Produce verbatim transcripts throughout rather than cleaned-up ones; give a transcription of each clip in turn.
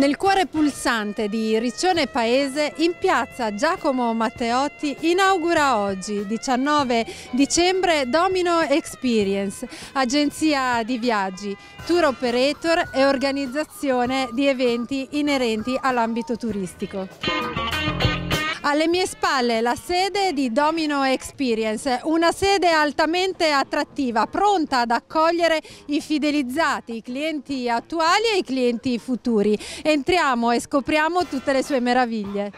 Nel cuore pulsante di Riccione Paese, in piazza Giacomo Matteotti, inaugura oggi, diciannove dicembre, Domino Experience, agenzia di viaggi, tour operator e organizzazione di eventi inerenti all'ambito turistico. Alle mie spalle la sede di Domino Experience, una sede altamente attrattiva, pronta ad accogliere i fidelizzati, i clienti attuali e i clienti futuri. Entriamo e scopriamo tutte le sue meraviglie.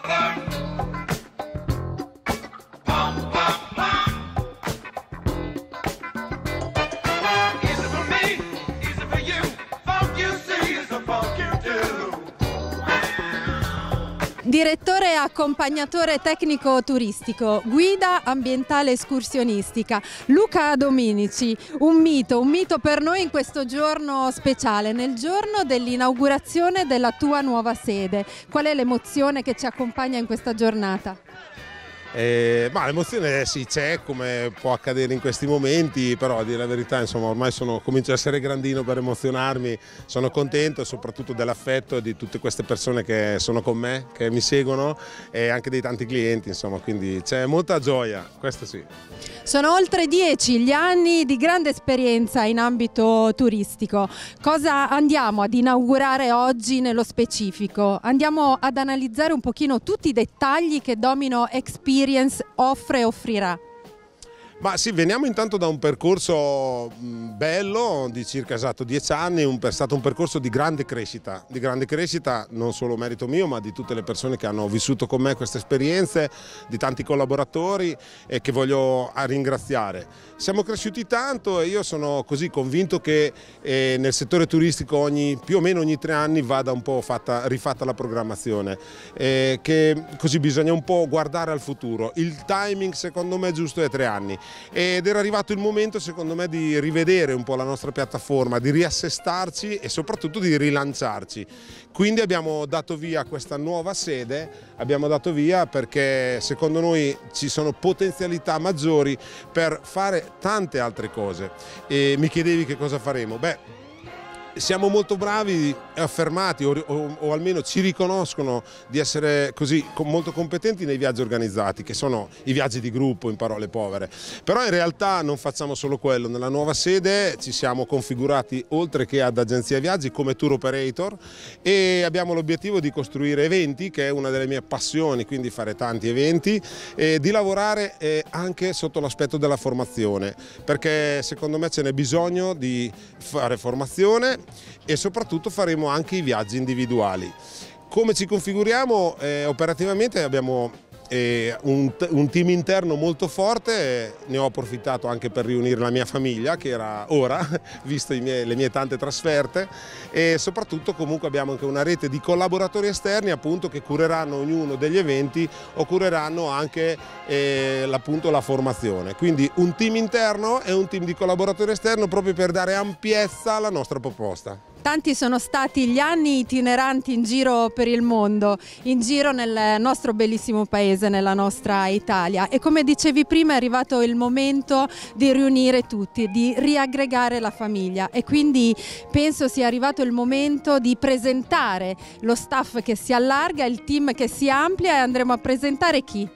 Direttore e accompagnatore tecnico turistico, guida ambientale escursionistica, Luca Dominici, un mito, un mito per noi in questo giorno speciale, nel giorno dell'inaugurazione della tua nuova sede. Qual è l'emozione che ci accompagna in questa giornata? Eh, ma l'emozione sì c'è, come può accadere in questi momenti, però a dire la verità insomma ormai sono, comincio a essere grandino per emozionarmi, sono contento soprattutto dell'affetto di tutte queste persone che sono con me, che mi seguono, e anche dei tanti clienti, insomma, quindi c'è molta gioia, questo sì. Sono oltre dieci gli anni di grande esperienza in ambito turistico. Cosa andiamo ad inaugurare oggi nello specifico? Andiamo ad analizzare un pochino tutti i dettagli che Domino Experience offre e offrirà. Ma sì, veniamo intanto da un percorso bello di circa esatto dieci anni, un, è stato un percorso di grande crescita, di grande crescita non solo merito mio ma di tutte le persone che hanno vissuto con me queste esperienze, di tanti collaboratori e che voglio ringraziare. Siamo cresciuti tanto e io sono così convinto che eh, nel settore turistico ogni, più o meno ogni tre anni vada un po' fatta, rifatta la programmazione, eh, che così bisogna un po' guardare al futuro. Il timing secondo me giusto è tre anni. Ed era arrivato il momento secondo me di rivedere un po' la nostra piattaforma, di riassestarci e soprattutto di rilanciarci. Quindi abbiamo dato via a questa nuova sede, abbiamo dato via perché secondo noi ci sono potenzialità maggiori per fare tante altre cose. E mi chiedevi che cosa faremo? Beh, siamo molto bravi e affermati o, o, o almeno ci riconoscono di essere così molto competenti nei viaggi organizzati, che sono i viaggi di gruppo in parole povere, però in realtà non facciamo solo quello. Nella nuova sede ci siamo configurati oltre che ad agenzia viaggi come tour operator e abbiamo l'obiettivo di costruire eventi, che è una delle mie passioni, quindi fare tanti eventi e di lavorare eh, anche sotto l'aspetto della formazione, perché secondo me ce n'è bisogno di fare formazione e soprattutto faremo anche i viaggi individuali. Come ci configuriamo? Eh, operativamente abbiamo eh, un, un team interno molto forte, ne ho approfittato anche per riunire la mia famiglia che era ora, visto i miei, le mie tante trasferte, e soprattutto comunque abbiamo anche una rete di collaboratori esterni appunto che cureranno ognuno degli eventi o cureranno anche eh, appunto la formazione. Quindi un team interno e un team di collaboratori esterno proprio per dare ampiezza alla nostra proposta. Tanti sono stati gli anni itineranti in giro per il mondo, in giro nel nostro bellissimo paese, nella nostra Italia, e come dicevi prima è arrivato il momento di riunire tutti, di riaggregare la famiglia, e quindi penso sia arrivato il momento di presentare lo staff che si allarga, il team che si amplia, e andremo a presentare chi?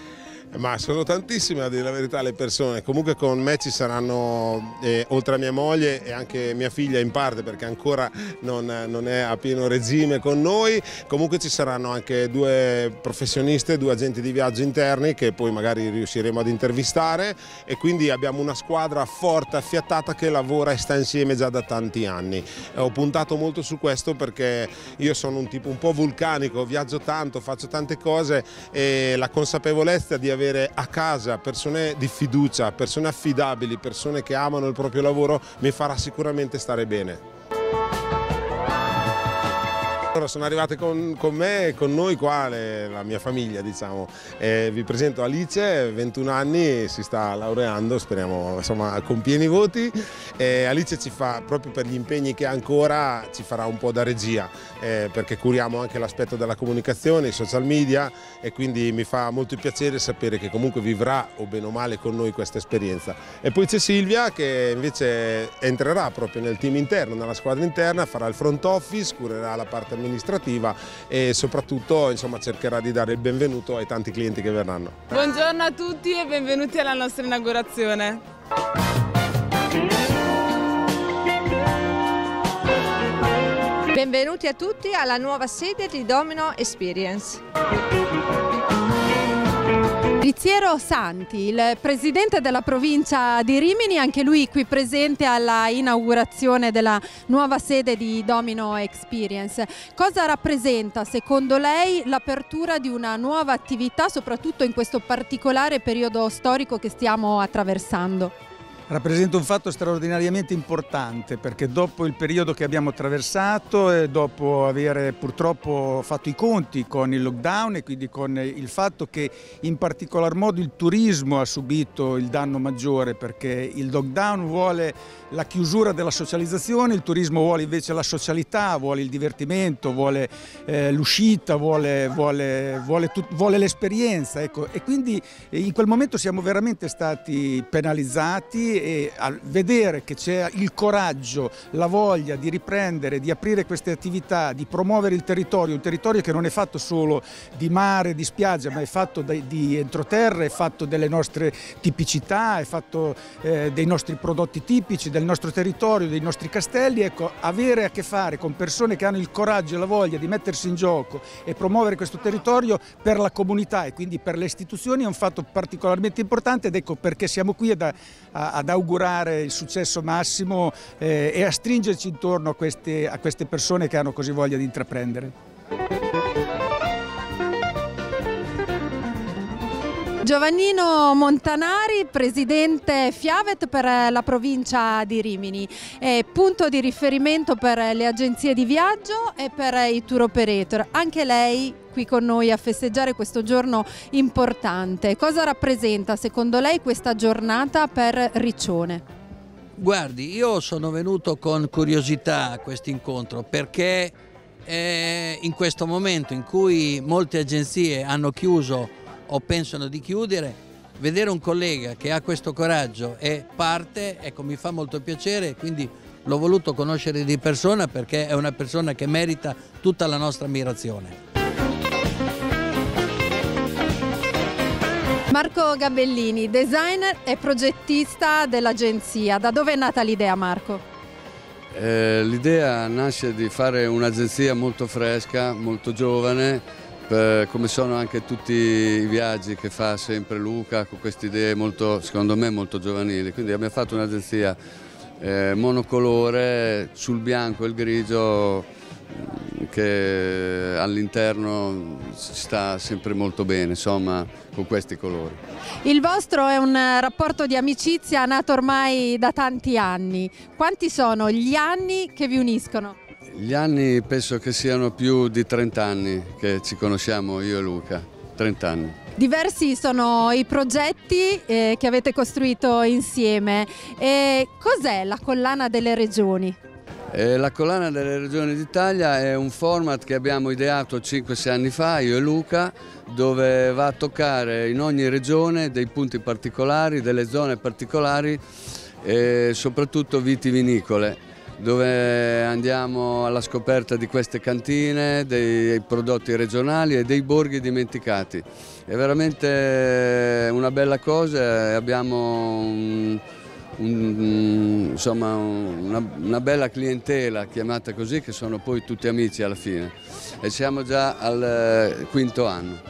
Ma sono tantissime a dire la verità le persone. Comunque con me ci saranno, eh, oltre a mia moglie e anche mia figlia in parte perché ancora non, non è a pieno regime con noi, comunque ci saranno anche due professioniste, due agenti di viaggio interni che poi magari riusciremo ad intervistare, e quindi abbiamo una squadra forte, affiattata, che lavora e sta insieme già da tanti anni. E ho puntato molto su questo perché io sono un tipo un po' vulcanico, viaggio tanto, faccio tante cose e la consapevolezza di avere a casa persone di fiducia, persone affidabili, persone che amano il proprio lavoro mi farà sicuramente stare bene. Allora, sono arrivate con, con me e con noi qua le, la mia famiglia, diciamo. Eh, vi presento Alice, ventuno anni, si sta laureando, speriamo insomma con pieni voti. Eh, Alice ci fa, proprio per gli impegni che ha ancora, ci farà un po' da regia, eh, perché curiamo anche l'aspetto della comunicazione, i social media, e quindi mi fa molto piacere sapere che comunque vivrà o bene o male con noi questa esperienza. E poi c'è Silvia che invece entrerà proprio nel team interno, nella squadra interna, farà il front office, curerà la parte amministrativa amministrativa e soprattutto insomma, cercherà di dare il benvenuto ai tanti clienti che verranno. Buongiorno a tutti e benvenuti alla nostra inaugurazione. Benvenuti a tutti alla nuova sede di Domino Experience. Riziero Santi, il presidente della provincia di Rimini, anche lui qui presente alla inaugurazione della nuova sede di Domino Experience. Cosa rappresenta secondo lei l'apertura di una nuova attività, soprattutto in questo particolare periodo storico che stiamo attraversando? Rappresenta un fatto straordinariamente importante, perché dopo il periodo che abbiamo attraversato e dopo aver purtroppo fatto i conti con il lockdown e quindi con il fatto che in particolar modo il turismo ha subito il danno maggiore, perché il lockdown vuole la chiusura della socializzazione, il turismo vuole invece la socialità, vuole il divertimento, vuole eh, l'uscita, vuole, vuole, vuole, vuole l'esperienza, ecco. E quindi in quel momento siamo veramente stati penalizzati, e a vedere che c'è il coraggio, la voglia di riprendere, di aprire queste attività, di promuovere il territorio, un territorio che non è fatto solo di mare, di spiaggia, ma è fatto di entroterra, è fatto delle nostre tipicità, è fatto eh, dei nostri prodotti tipici, del nostro territorio, dei nostri castelli. Ecco, avere a che fare con persone che hanno il coraggio e la voglia di mettersi in gioco e promuovere questo territorio per la comunità e quindi per le istituzioni è un fatto particolarmente importante, ed ecco perché siamo qui ad, ad ad augurare il successo massimo eh, e a stringerci intorno a queste, a queste persone che hanno così voglia di intraprendere. Giovannino Montanari, presidente Fiavet per la provincia di Rimini, è punto di riferimento per le agenzie di viaggio e per i tour operator. Anche lei qui con noi a festeggiare questo giorno importante. Cosa rappresenta secondo lei questa giornata per Riccione? Guardi, io sono venuto con curiosità a questo incontro perché eh, in questo momento in cui molte agenzie hanno chiuso o pensano di chiudere, vedere un collega che ha questo coraggio e parte, ecco, mi fa molto piacere, quindi l'ho voluto conoscere di persona perché è una persona che merita tutta la nostra ammirazione. Marco Gabellini, designer e progettista dell'agenzia. Da dove è nata l'idea, Marco? Eh, l'idea nasce di fare un'agenzia molto fresca, molto giovane, per, come sono anche tutti i viaggi che fa sempre Luca, con queste idee molto, secondo me, molto giovanili. Quindi abbiamo fatto un'agenzia eh, monocolore, sul bianco e il grigio, che all'interno sta sempre molto bene, insomma, con questi colori. Il vostro è un rapporto di amicizia nato ormai da tanti anni. Quanti sono gli anni che vi uniscono? Gli anni penso che siano più di trenta anni che ci conosciamo io e Luca, trenta anni. Diversi sono i progetti eh, che avete costruito insieme. E cos'è la collana delle regioni? Eh, la collana delle regioni d'Italia è un format che abbiamo ideato cinque sei anni fa, io e Luca, dove va a toccare in ogni regione dei punti particolari, delle zone particolari e soprattutto vitivinicole, dove andiamo alla scoperta di queste cantine, dei prodotti regionali e dei borghi dimenticati. È veramente una bella cosa, abbiamo un, un, insomma, una, una bella clientela, chiamata così, che sono poi tutti amici alla fine, e siamo già al quinto anno.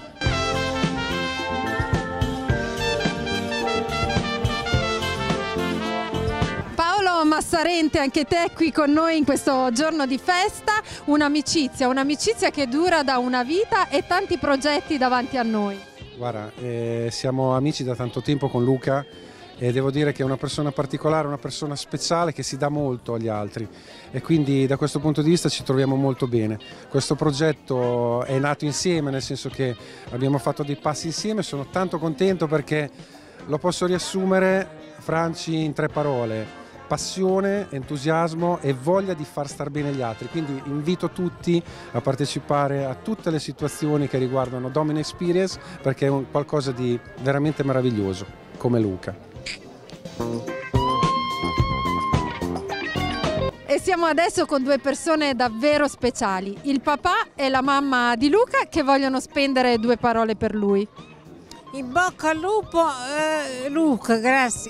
Massarente, anche te qui con noi in questo giorno di festa, un'amicizia, un'amicizia che dura da una vita e tanti progetti davanti a noi. Guarda, eh, siamo amici da tanto tempo con Luca e devo dire che è una persona particolare, una persona speciale che si dà molto agli altri e quindi da questo punto di vista ci troviamo molto bene. Questo progetto è nato insieme, nel senso che abbiamo fatto dei passi insieme, sono tanto contento perché lo posso riassumere, Franci, in tre parole: passione, entusiasmo e voglia di far star bene gli altri. Quindi invito tutti a partecipare a tutte le situazioni che riguardano Domino Experience, perché è un qualcosa di veramente meraviglioso, come Luca. E Siamo adesso con due persone davvero speciali, il papà e la mamma di Luca, che vogliono spendere due parole per lui. In bocca al lupo, eh, Luca, grazie.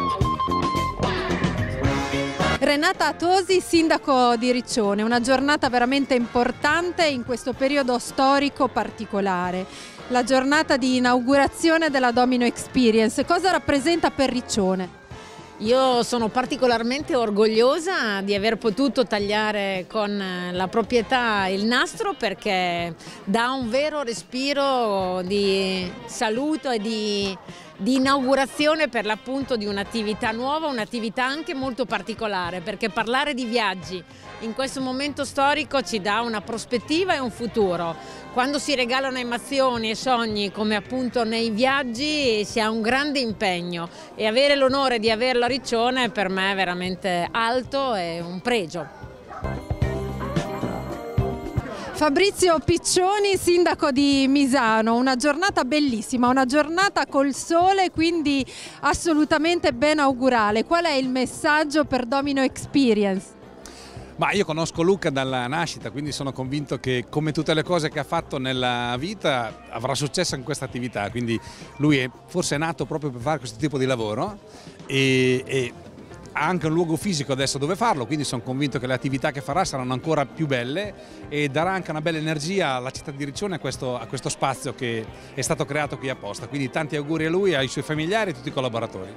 Renata Tosi, sindaco di Riccione, una giornata veramente importante in questo periodo storico particolare. La giornata di inaugurazione della Domino Experience, cosa rappresenta per Riccione? Io sono particolarmente orgogliosa di aver potuto tagliare con la proprietà il nastro, perché dà un vero respiro di saluto e di, di inaugurazione per l'appunto di un'attività nuova, un'attività anche molto particolare, perché parlare di viaggi in questo momento storico ci dà una prospettiva e un futuro. Quando si regalano emozioni e sogni come appunto nei viaggi si ha un grande impegno, e avere l'onore di averlo a Riccione per me è veramente alto e un pregio. Fabrizio Piccioni, sindaco di Misano, una giornata bellissima, una giornata col sole, quindi assolutamente ben augurale. Qual è il messaggio per Domino Experience? Ma io conosco Luca dalla nascita, quindi sono convinto che, come tutte le cose che ha fatto nella vita, avrà successo in questa attività. Quindi lui è forse nato proprio per fare questo tipo di lavoro e, e ha anche un luogo fisico adesso dove farlo, quindi sono convinto che le attività che farà saranno ancora più belle e darà anche una bella energia alla città di Riccione, a questo, a questo spazio che è stato creato qui apposta. Quindi tanti auguri a lui, ai suoi familiari e a tutti i collaboratori.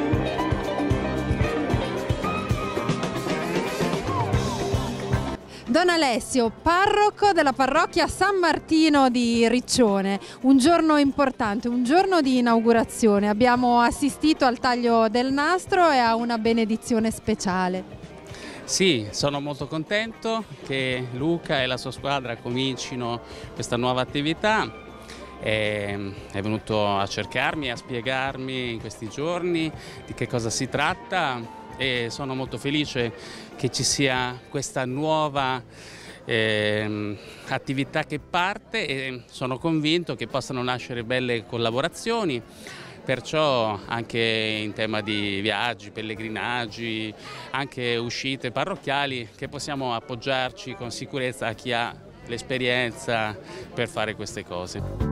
Don Alessio, parroco della parrocchia San Martino di Riccione, un giorno importante, un giorno di inaugurazione. Abbiamo assistito al taglio del nastro e a una benedizione speciale. Sì, sono molto contento che Luca e la sua squadra comincino questa nuova attività. È venuto a cercarmi, a spiegarmi in questi giorni di che cosa si tratta, e sono molto felice che ci sia questa nuova eh, attività che parte, e sono convinto che possano nascere belle collaborazioni, perciò anche in tema di viaggi, pellegrinaggi, anche uscite parrocchiali, che possiamo appoggiarci con sicurezza a chi ha l'esperienza per fare queste cose.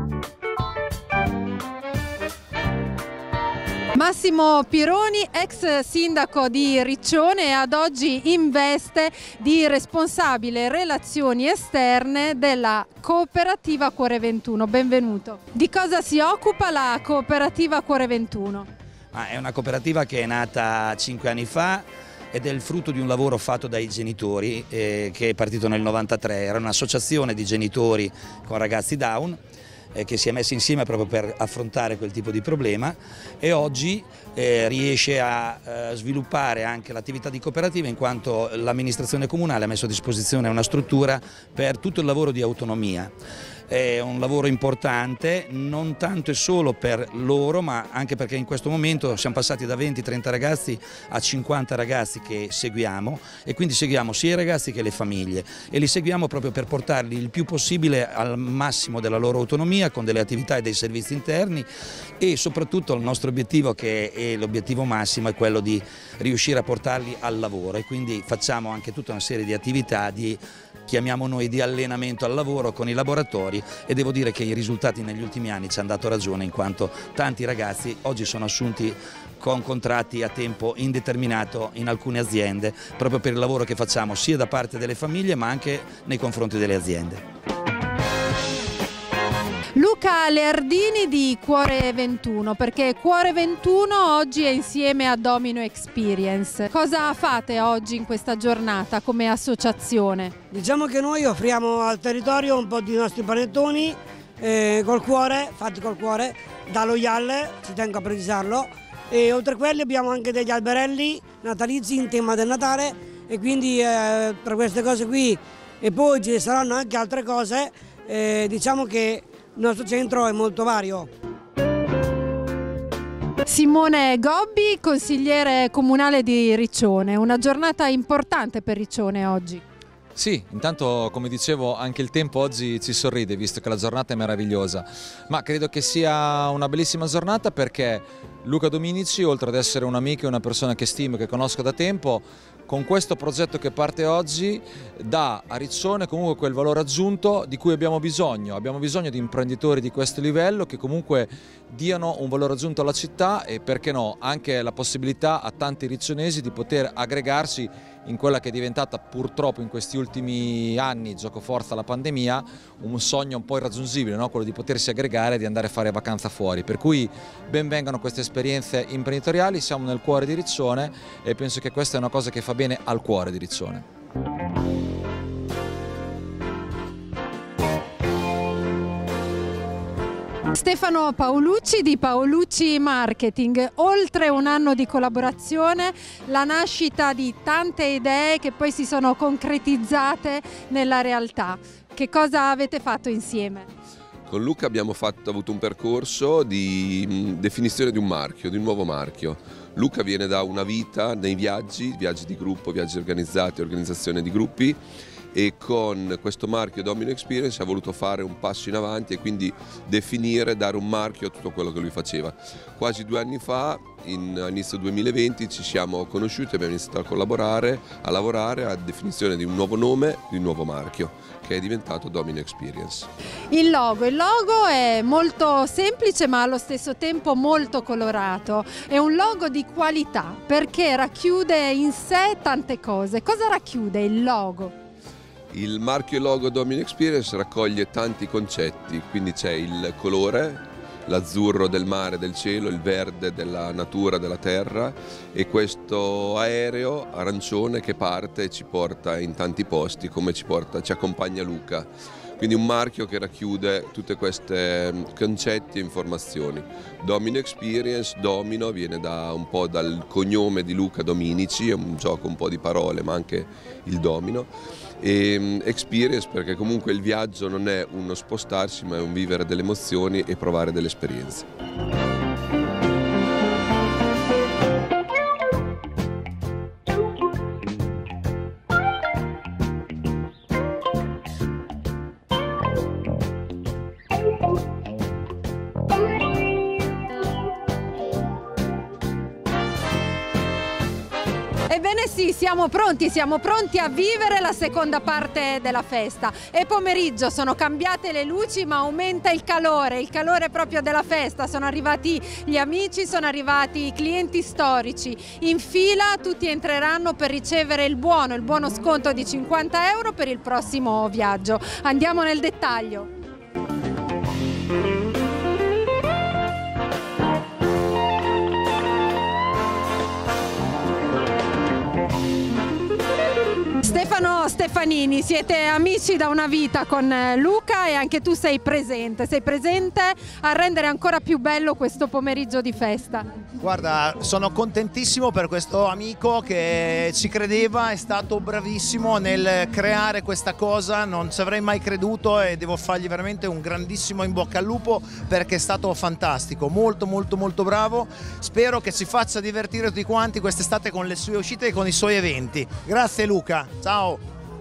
Massimo Pironi, ex sindaco di Riccione, ad oggi in veste di responsabile relazioni esterne della cooperativa Cuore ventuno. Benvenuto. Di cosa si occupa la cooperativa Cuore ventuno? Ah, è una cooperativa che è nata cinque anni fa ed è il frutto di un lavoro fatto dai genitori eh, che è partito nel novantatré. Era un'associazione di genitori con ragazzi Down eh, che si è messa insieme proprio per affrontare quel tipo di problema, e oggi eh, riesce a eh, sviluppare anche l'attività di cooperativa, in quanto l'amministrazione comunale ha messo a disposizione una struttura per tutto il lavoro di autonomia. È un lavoro importante, non tanto e solo per loro, ma anche perché in questo momento siamo passati da venti trenta ragazzi a cinquanta ragazzi che seguiamo, e quindi seguiamo sia i ragazzi che le famiglie, e li seguiamo proprio per portarli il più possibile al massimo della loro autonomia, con delle attività e dei servizi interni, e soprattutto il nostro obiettivo, che è l'obiettivo massimo, è quello di riuscire a portarli al lavoro, e quindi facciamo anche tutta una serie di attività di, chiamiamo noi, di allenamento al lavoro con i laboratori, e devo dire che i risultati negli ultimi anni ci hanno dato ragione, in quanto tanti ragazzi oggi sono assunti con contratti a tempo indeterminato in alcune aziende, proprio per il lavoro che facciamo sia da parte delle famiglie ma anche nei confronti delle aziende. Luca Leardini di Cuore ventuno, perché Cuore ventuno oggi è insieme a Domino Experience. Cosa fate oggi in questa giornata come associazione? Diciamo che noi offriamo al territorio un po' di nostri panettoni eh, col cuore, fatti col cuore, da Loial, ci tengo a precisarlo, e oltre a quelli abbiamo anche degli alberelli natalizi in tema del Natale, e quindi eh, tra queste cose qui, e poi ci saranno anche altre cose, eh, diciamo che il nostro centro è molto vario. Simone Gobbi, consigliere comunale di Riccione, una giornata importante per Riccione oggi. Sì, intanto come dicevo anche il tempo oggi ci sorride, visto che la giornata è meravigliosa, ma credo che sia una bellissima giornata perché Luca Dominici, oltre ad essere un amico e una persona che stimo e che conosco da tempo, con questo progetto che parte oggi dà a Riccione comunque quel valore aggiunto di cui abbiamo bisogno. Abbiamo bisogno di imprenditori di questo livello che comunque diano un valore aggiunto alla città e, perché no, anche la possibilità a tanti riccionesi di poter aggregarsi in quella che è diventata purtroppo in questi ultimi anni, giocoforza la pandemia, un sogno un po' irraggiungibile, no? Quello di potersi aggregare e di andare a fare vacanza fuori. Per cui ben vengano queste esperienze imprenditoriali, siamo nel cuore di Riccione e penso che questa è una cosa che fa bene al cuore di Riccione. Stefano Paolucci di Paolucci Marketing, oltre un anno di collaborazione, la nascita di tante idee che poi si sono concretizzate nella realtà. Che cosa avete fatto insieme? Con Luca abbiamo fatto, avuto un percorso di definizione di un marchio, di un nuovo marchio. Luca viene da una vita nei viaggi, viaggi di gruppo, viaggi organizzati, organizzazione di gruppi, e con questo marchio Domino Experience ha voluto fare un passo in avanti e quindi definire, dare un marchio a tutto quello che lui faceva. Quasi due anni fa, in inizio duemilaventi, ci siamo conosciuti e abbiamo iniziato a collaborare, a lavorare a definizione di un nuovo nome, di un nuovo marchio, che è diventato Domino Experience. Il logo, il logo è molto semplice ma allo stesso tempo molto colorato, è un logo di qualità perché racchiude in sé tante cose. Cosa racchiude il logo? Il marchio e logo Domino Experience raccoglie tanti concetti, quindi c'è il colore, l'azzurro del mare, del cielo, il verde della natura, della terra, e questo aereo arancione che parte e ci porta in tanti posti, come ci, porta, ci accompagna Luca. Quindi un marchio che racchiude tutte queste concetti e informazioni. Domino Experience, Domino, viene da un po' dal cognome di Luca Dominici, è un gioco un po' di parole ma anche il domino. E Experience perché comunque il viaggio non è uno spostarsi ma è un vivere delle emozioni e provare delle esperienze. Ebbene sì, siamo pronti, siamo pronti a vivere la seconda parte della festa. È pomeriggio, sono cambiate le luci ma aumenta il calore, il calore proprio della festa. Sono arrivati gli amici, sono arrivati i clienti storici. In fila tutti entreranno per ricevere il buono, il buono sconto di cinquanta euro per il prossimo viaggio. Andiamo nel dettaglio. Stefano Stefanini, siete amici da una vita con Luca e anche tu sei presente, sei presente a rendere ancora più bello questo pomeriggio di festa. Guarda, sono contentissimo per questo amico che ci credeva, è stato bravissimo nel creare questa cosa, non ci avrei mai creduto e devo fargli veramente un grandissimo in bocca al lupo perché è stato fantastico, molto molto molto bravo. Spero che ci faccia divertire tutti quanti quest'estate con le sue uscite e con i suoi eventi. Grazie Luca, ciao!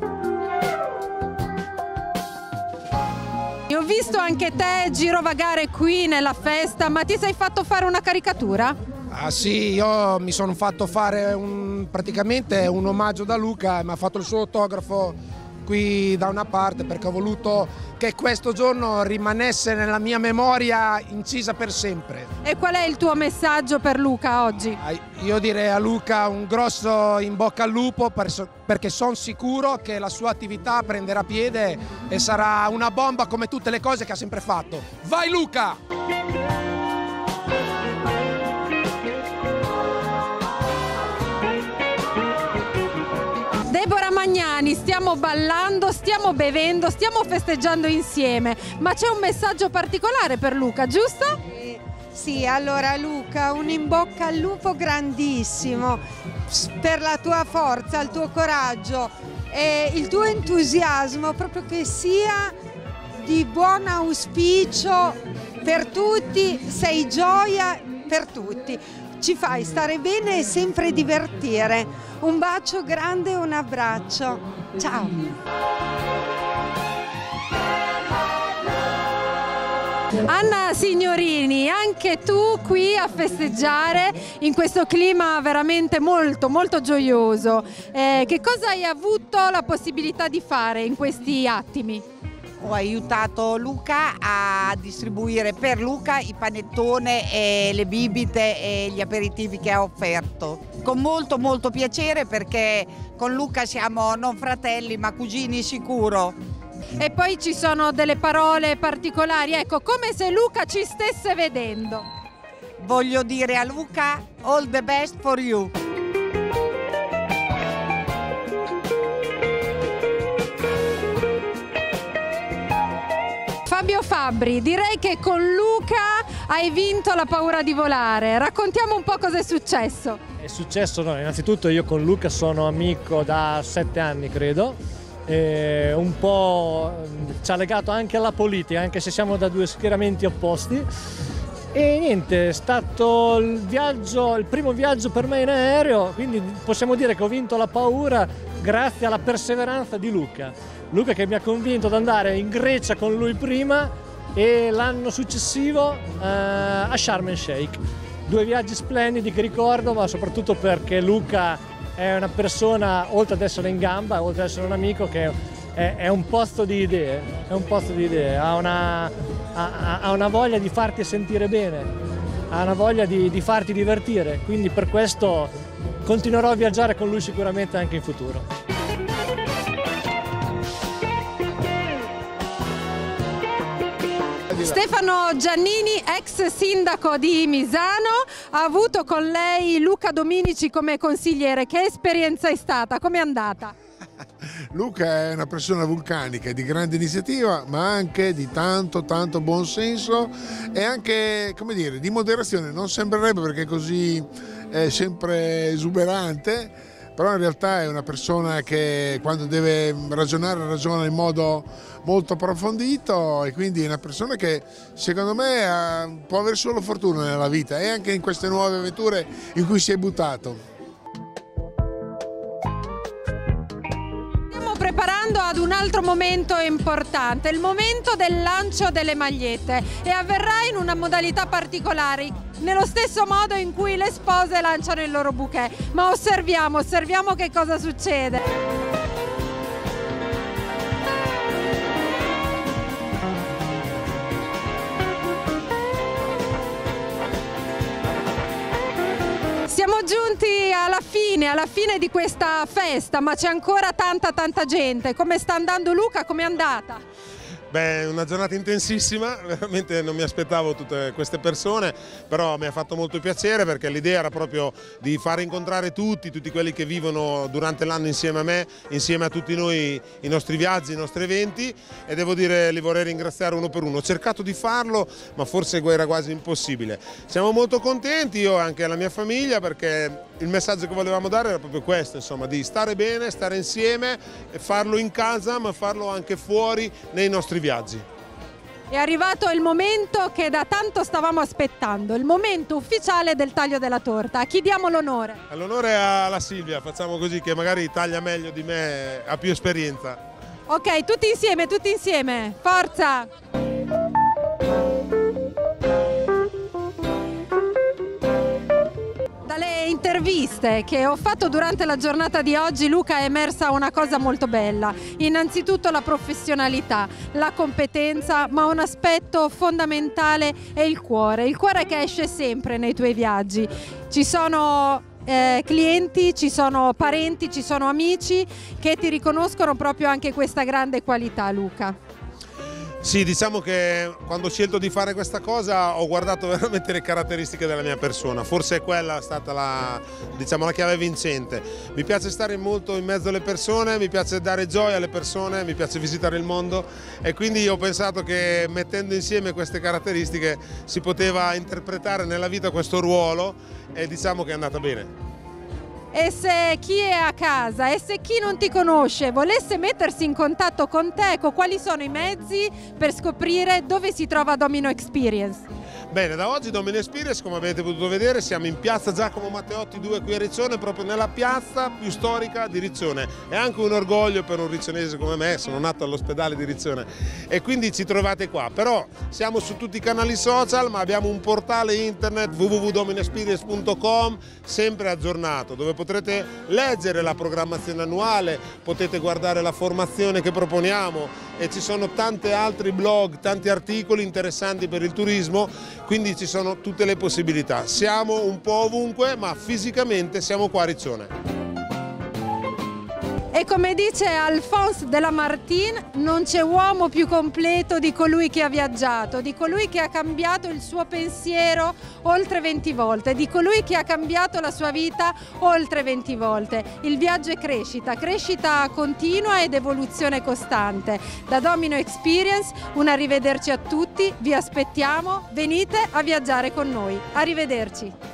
Ho visto anche te girovagare qui nella festa, ma ti sei fatto fare una caricatura? Ah sì, io mi sono fatto fare un, praticamente un omaggio da Luca, mi ha fatto il suo autografo qui da una parte perché ho voluto che questo giorno rimanesse nella mia memoria incisa per sempre. E qual è il tuo messaggio per Luca oggi? Io direi a Luca un grosso in bocca al lupo perché sono sicuro che la sua attività prenderà piede e sarà una bomba come tutte le cose che ha sempre fatto. Vai Luca! Deborah Magnani, stiamo ballando, stiamo bevendo, stiamo festeggiando insieme, ma c'è un messaggio particolare per Luca, giusto? Sì, sì, allora Luca, un in bocca al lupo grandissimo per la tua forza, il tuo coraggio e il tuo entusiasmo, proprio che sia di buon auspicio per tutti, sei gioia per tutti. Ci fai stare bene e sempre divertire. Un bacio grande e un abbraccio. Ciao! Anna Signorini, anche tu qui a festeggiare in questo clima veramente molto molto gioioso. Eh, che cosa hai avuto la possibilità di fare in questi attimi? Ho aiutato Luca a distribuire per Luca i panettone e le bibite e gli aperitivi che ha offerto. Con molto molto piacere, perché con Luca siamo non fratelli ma cugini sicuro. E poi ci sono delle parole particolari, ecco, come se Luca ci stesse vedendo. Voglio dire a Luca, all the best for you. Fabio Fabbri, direi che con Luca hai vinto la paura di volare. Raccontiamo un po' cosa è successo. È successo, no, innanzitutto io con Luca sono amico da sette anni, credo. E un po' ci ha legato anche alla politica, anche se siamo da due schieramenti opposti. E niente, è stato il viaggio, il primo viaggio per me in aereo, quindi possiamo dire che ho vinto la paura grazie alla perseveranza di Luca. Luca che mi ha convinto ad andare in Grecia con lui prima e l'anno successivo eh, a Sharm el Sheikh. Due viaggi splendidi che ricordo, ma soprattutto perché Luca è una persona, oltre ad essere in gamba, oltre ad essere un amico, che è, è un posto di idee, è un posto di idee, ha una, ha, ha una voglia di farti sentire bene, ha una voglia di, di farti divertire, quindi per questo continuerò a viaggiare con lui sicuramente anche in futuro. Stefano Giannini, ex sindaco di Misano, ha avuto con lei Luca Dominici come consigliere. Che esperienza è stata? Com'è andata? Luca è una persona vulcanica, di grande iniziativa, ma anche di tanto tanto buon senso e anche, come dire, di moderazione. Non sembrerebbe, perché è così è sempre esuberante, però in realtà è una persona che quando deve ragionare ragiona in modo molto approfondito, e quindi è una persona che secondo me ha, può avere solo fortuna nella vita e anche in queste nuove avventure in cui si è buttato. Stiamo preparando ad un altro momento importante, il momento del lancio delle magliette, e avverrà in una modalità particolare, nello stesso modo in cui le spose lanciano il loro bouquet. Ma osserviamo, osserviamo che cosa succede. Siamo giunti alla fine, alla fine di questa festa, ma c'è ancora tanta tanta gente. Come sta andando Luca? Com'è andata? Beh, una giornata intensissima, veramente non mi aspettavo tutte queste persone, però mi ha fatto molto piacere, perché l'idea era proprio di fare incontrare tutti, tutti quelli che vivono durante l'anno insieme a me, insieme a tutti noi, i nostri viaggi, i nostri eventi, e devo dire, li vorrei ringraziare uno per uno. Ho cercato di farlo, ma forse era quasi impossibile. Siamo molto contenti, io e anche la mia famiglia, perché il messaggio che volevamo dare era proprio questo, insomma, di stare bene, stare insieme e farlo in casa, ma farlo anche fuori nei nostri viaggi. È arrivato il momento che da tanto stavamo aspettando, il momento ufficiale del taglio della torta. A chi diamo l'onore? L'onore è alla Silvia, facciamo così, che magari taglia meglio di me, ha più esperienza. Ok, tutti insieme, tutti insieme, forza! Dalle interviste che ho fatto durante la giornata di oggi, Luca, è emersa una cosa molto bella. Innanzitutto la professionalità, la competenza, ma un aspetto fondamentale è il cuore. Il cuore che esce sempre nei tuoi viaggi. Ci sono eh, clienti, ci sono parenti, ci sono amici che ti riconoscono proprio anche questa grande qualità, Luca. Sì, diciamo che quando ho scelto di fare questa cosa ho guardato veramente le caratteristiche della mia persona, forse quella è stata la, diciamo, la chiave vincente. Mi piace stare molto in mezzo alle persone, mi piace dare gioia alle persone, mi piace visitare il mondo, e quindi ho pensato che mettendo insieme queste caratteristiche si poteva interpretare nella vita questo ruolo, e diciamo che è andata bene. E se chi è a casa e se chi non ti conosce volesse mettersi in contatto con te, ecco, quali sono i mezzi per scoprire dove si trova Domino Experience? Bene, da oggi Domino Experience, come avete potuto vedere, siamo in piazza Giacomo Matteotti due qui a Riccione, proprio nella piazza più storica di Riccione. È anche un orgoglio per un riccionese come me, sono nato all'ospedale di Riccione e quindi ci trovate qua. Però siamo su tutti i canali social, ma abbiamo un portale internet w w w punto domino experience punto com sempre aggiornato, dove potrete leggere la programmazione annuale, potete guardare la formazione che proponiamo e ci sono tanti altri blog, tanti articoli interessanti per il turismo, quindi ci sono tutte le possibilità. Siamo un po' ovunque, ma fisicamente siamo qua a Riccione. E come dice Alphonse de Lamartine, non c'è uomo più completo di colui che ha viaggiato, di colui che ha cambiato il suo pensiero oltre venti volte, di colui che ha cambiato la sua vita oltre venti volte. Il viaggio è crescita, crescita continua ed evoluzione costante. Da Domino Experience un arrivederci a tutti, vi aspettiamo, venite a viaggiare con noi. Arrivederci.